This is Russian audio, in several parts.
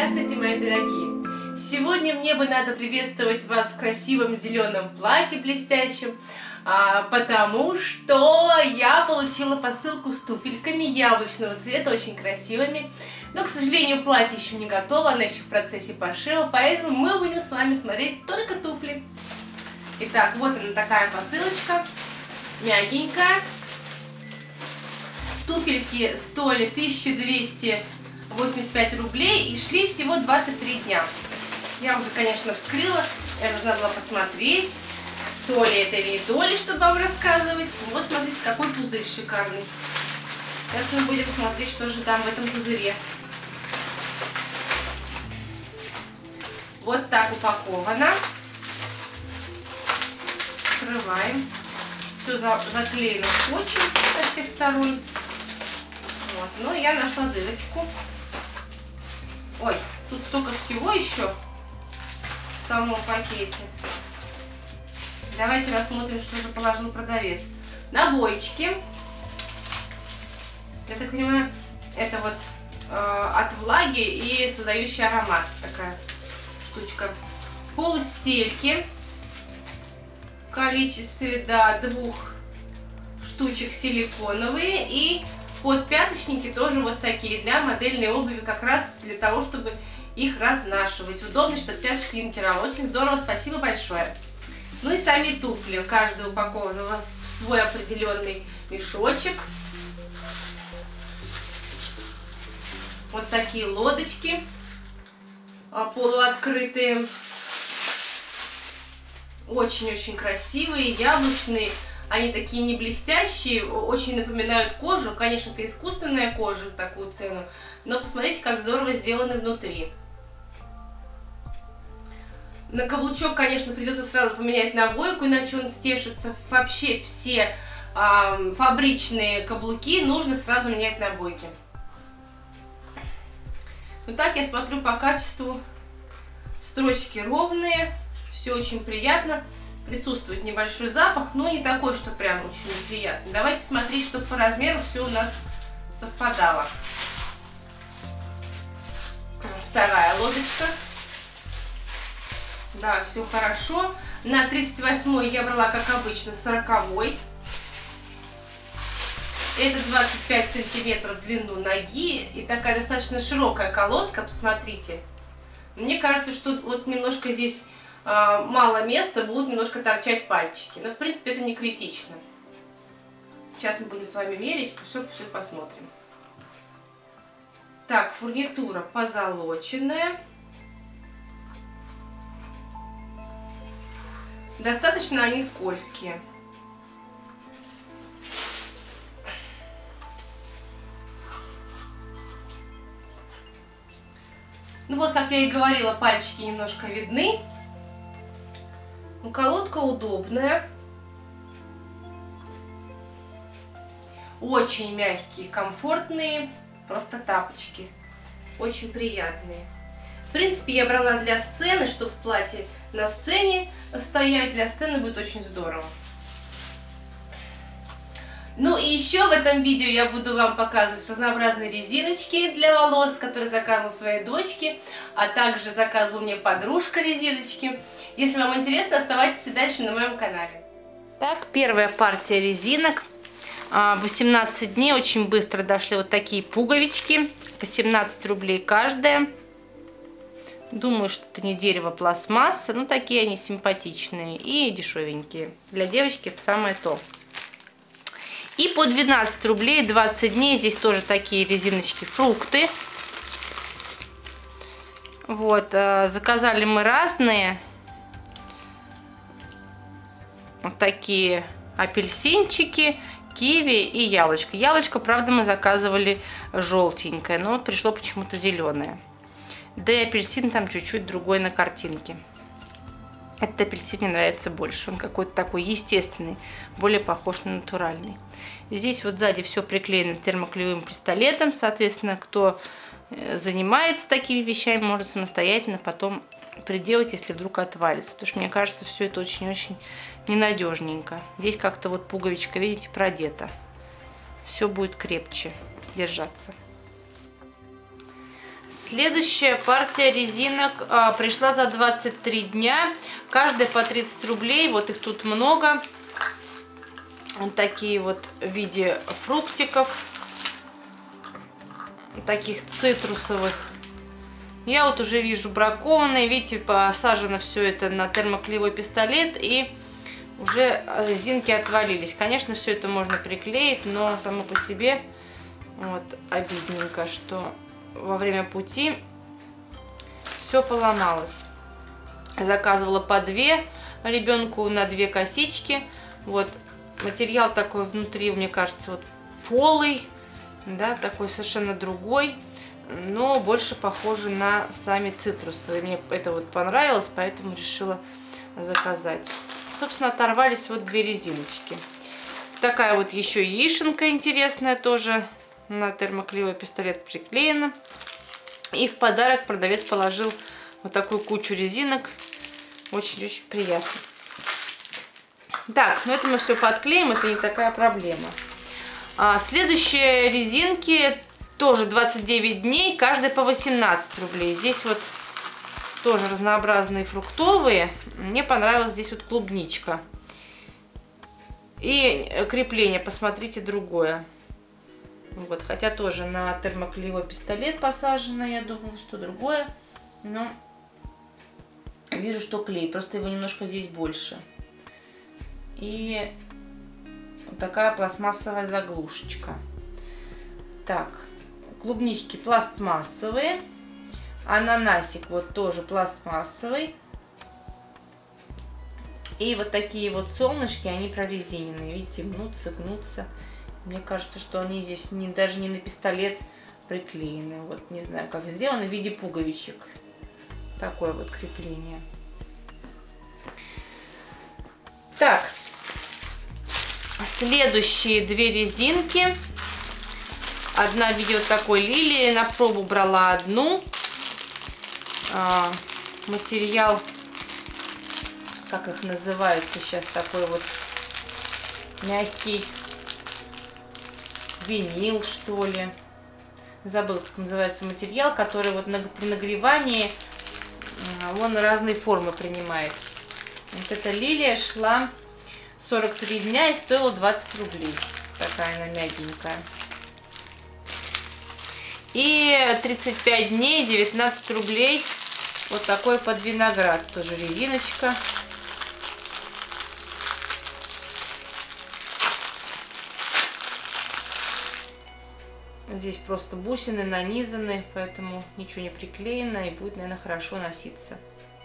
Здравствуйте, мои дорогие! Сегодня мне бы надо приветствовать вас в красивом зеленом платье блестящем, потому что я получила посылку с туфельками яблочного цвета, очень красивыми. Но, к сожалению, платье еще не готово, оно еще в процессе пошива, поэтому мы будем с вами смотреть только туфли. Итак, вот она такая посылочка, мягенькая. Туфельки стоили 1285 рублей и шли всего 23 дня. Я уже, конечно, вскрыла, я должна была посмотреть, то ли это или не то ли, чтобы вам рассказывать. Вот, смотрите, какой пузырь шикарный. Сейчас мы будем смотреть, что же там в этом пузыре. Вот так упаковано. Открываем. Все заклеено скотчем со всех сторон. Вот. Но я нашла дырочку. Ой, тут столько всего еще в самом пакете. Давайте рассмотрим, что же положил продавец. Набойчики. Я так понимаю, это вот от влаги и создающий аромат. Такая штучка. Полустельки. В количестве до 2 штучек силиконовые. И подпяточники тоже вот такие, для модельной обуви, как раз для того, чтобы их разнашивать. Удобно, чтобы пяточка не натирала. Очень здорово, спасибо большое. Ну и сами туфли. Каждый упакован в свой определенный мешочек. Вот такие лодочки полуоткрытые. Очень-очень красивые, яблочные. Они такие не блестящие, очень напоминают кожу. Конечно, это искусственная кожа за такую цену, но посмотрите, как здорово сделаны внутри. На каблучок, конечно, придется сразу поменять набойку, иначе он стешится. Вообще все фабричные каблуки нужно сразу менять набойки. Вот так я смотрю по качеству. Строчки ровные, все очень приятно. Присутствует небольшой запах, но не такой, что прям очень неприятный. Давайте смотреть, чтобы по размеру все у нас совпадало. Вторая лодочка. Да, все хорошо. На 38-й я брала, как обычно, 40-й. Это 25 сантиметров в длину ноги. И такая достаточно широкая колодка, посмотрите. Мне кажется, что вот немножко здесь мало места, будут немножко торчать пальчики. Но, в принципе, это не критично. Сейчас мы будем с вами мерить, все посмотрим. Так, фурнитура позолоченная. Достаточно они скользкие. Ну вот, как я и говорила, пальчики немножко видны. Колодка удобная. Очень мягкие, комфортные. Просто тапочки. Очень приятные. В принципе, я брала для сцены, чтобы в платье на сцене стоять. Для сцены будет очень здорово. Ну и еще в этом видео я буду вам показывать разнообразные резиночки для волос, которые заказывала своей дочке, а также заказывала мне подружка резиночки. Если вам интересно, оставайтесь и дальше на моем канале. Так, первая партия резинок. 18 дней, очень быстро дошли вот такие пуговички. По 17 рублей каждая. Думаю, что это не дерево, пластмасса. Но такие они симпатичные и дешевенькие. Для девочки самое то. И по 12 рублей 20 дней. Здесь тоже такие резиночки, фрукты. Вот, заказали мы разные. Вот такие апельсинчики, киви и яблочко. Яблочко, правда, мы заказывали желтенькое, но пришло почему-то зеленое. Да и апельсин там чуть-чуть другой на картинке. Этот апельсин мне нравится больше. Он какой-то такой естественный, более похож на натуральный. Здесь вот сзади все приклеено термоклеевым пистолетом. Соответственно, кто занимается такими вещами, может самостоятельно потом приделать, если вдруг отвалится. Потому что мне кажется, все это очень-очень ненадежненько. Здесь как-то вот пуговичка, видите, продета. Все будет крепче держаться. Следующая партия резинок пришла за 23 дня. Каждая по 30 рублей. Вот их тут много. Вот такие вот в виде фруктиков. Таких цитрусовых. Я вот уже вижу бракованные. Видите, посажено все это на термоклеевой пистолет. И уже резинки отвалились. Конечно, все это можно приклеить, но само по себе вот обидненько, что во время пути все поломалось. Заказывала по 2 ребенку на 2 косички. Вот материал такой внутри, мне кажется, вот полый, да, такой совершенно другой, но больше похоже на сами цитрусовые. Мне это вот понравилось, поэтому решила заказать. Собственно, оторвались вот 2 резиночки. Такая вот еще яишенка интересная тоже на термоклеевый пистолет приклеена. И в подарок продавец положил вот такую кучу резинок. Очень-очень приятно. Так, ну это мы все подклеим, это не такая проблема. Следующие резинки тоже 29 дней, каждая по 18 рублей. Здесь вот тоже разнообразные фруктовые. Мне понравилась здесь вот клубничка. И крепление, посмотрите, другое. Вот, хотя тоже на термоклеевой пистолет посажено, я думала, что другое. Но вижу, что клей, просто его немножко здесь больше. И вот такая пластмассовая заглушечка. Так, клубнички пластмассовые. Ананасик вот тоже пластмассовый. И вот такие вот солнышки, они прорезиненные. Видите, гнутся, гнутся. Мне кажется, что они здесь даже не на пистолет приклеены. Вот не знаю, как сделано, в виде пуговичек. Такое вот крепление. Так, следующие 2 резинки. Одна в виде вот такой лилии. На пробу брала одну. Материал, как их называется сейчас, такой вот мягкий винил, что ли. Забыл, как называется материал, который вот при нагревании он разные формы принимает. Вот эта лилия шла 43 дня и стоила 20 рублей. Такая она мягенькая. И 35 дней, 19 рублей. Вот такой под виноград. Тоже резиночка. Здесь просто бусины нанизаны, поэтому ничего не приклеено и будет, наверное, хорошо носиться.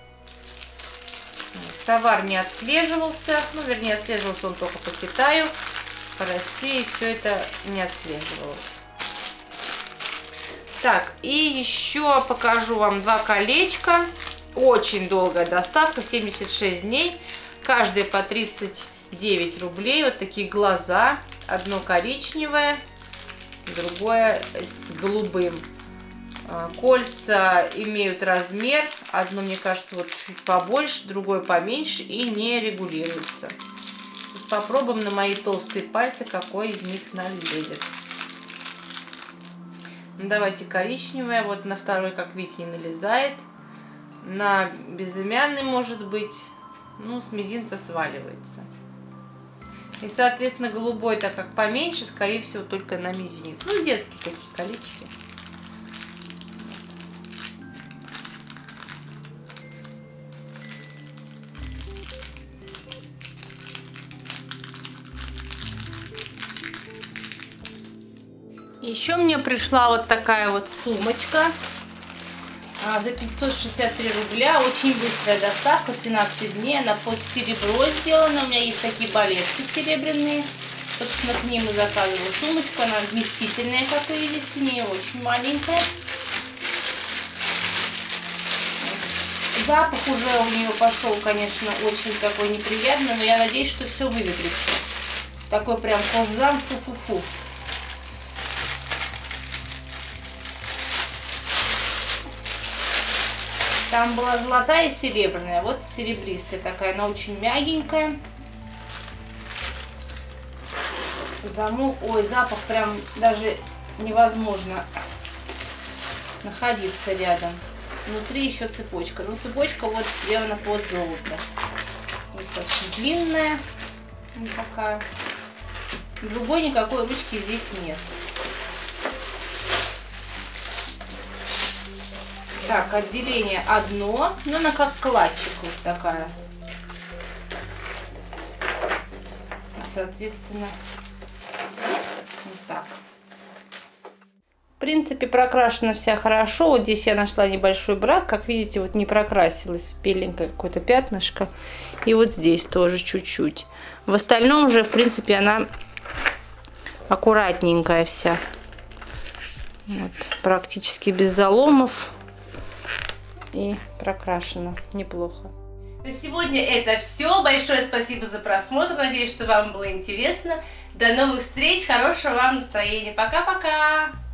Товар не отслеживался, ну, вернее, отслеживался он только по Китаю, по России все это не отслеживалось. Так, и еще покажу вам 2 колечка. Очень долгая доставка, 76 дней, каждая по 39 рублей. Вот такие глаза, одно коричневое, другое с голубым. Кольца имеют размер. Одно, мне кажется, вот чуть побольше, другое поменьше и не регулируется. Попробуем на мои толстые пальцы, какой из них налезет. Ну, давайте коричневое. Вот на второй, как видите, не налезает. На безымянный, может быть, ну, с мизинца сваливается. И, соответственно, голубой, так как поменьше, скорее всего, только на мизинец. Ну, детские такие колечки. Еще мне пришла вот такая вот сумочка за 563 рубля. Очень быстрая доставка, 15 дней. Она под серебро сделана. У меня есть такие балетки серебряные. Собственно, к ним и заказывала сумочку. Она вместительная, как вы видите, не очень маленькая. Запах уже у нее пошел, конечно, очень такой неприятный, но я надеюсь, что все выветрится. Такой прям кожзам, фу-фу-фу. Там была золотая и серебряная, вот серебристая такая, она очень мягенькая. Замок, ой, запах прям даже невозможно находиться рядом. Внутри еще цепочка. Но цепочка вот сделана под золото. Достаточно длинная. Вот такая. Другой никакой ручки здесь нет. Так, отделение одно. Но она как кладчик вот такая. Соответственно, вот так. В принципе, прокрашена вся хорошо. Вот здесь я нашла небольшой брак. Как видите, вот не прокрасилась. Беленькое какое-то пятнышко. И вот здесь тоже чуть-чуть. В остальном же, в принципе, она аккуратненькая вся. Вот, практически без заломов. И прокрашена неплохо. На сегодня это все. Большое спасибо за просмотр. Надеюсь, что вам было интересно. До новых встреч. Хорошего вам настроения. Пока-пока.